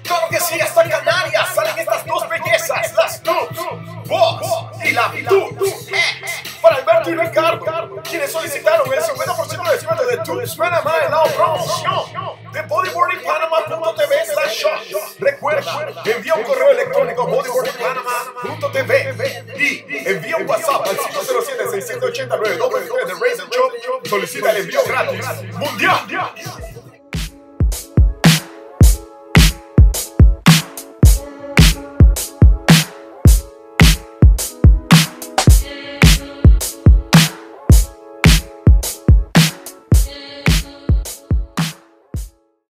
Claro que sí, hasta Canarias salen estas dos bellezas, las Tubs, Boss y la Tubs para Alberto y Ricardo, quienes solicitaron el 50% de descuento de Tubs Panamá en la promoción de bodyboardingpanama.tv/shop. Recuerda, envía un correo electrónico a bodyboardingpanama.tv y envía un WhatsApp al 507-680-9223 de Razor Shop. Solicita el envío gratis mundial.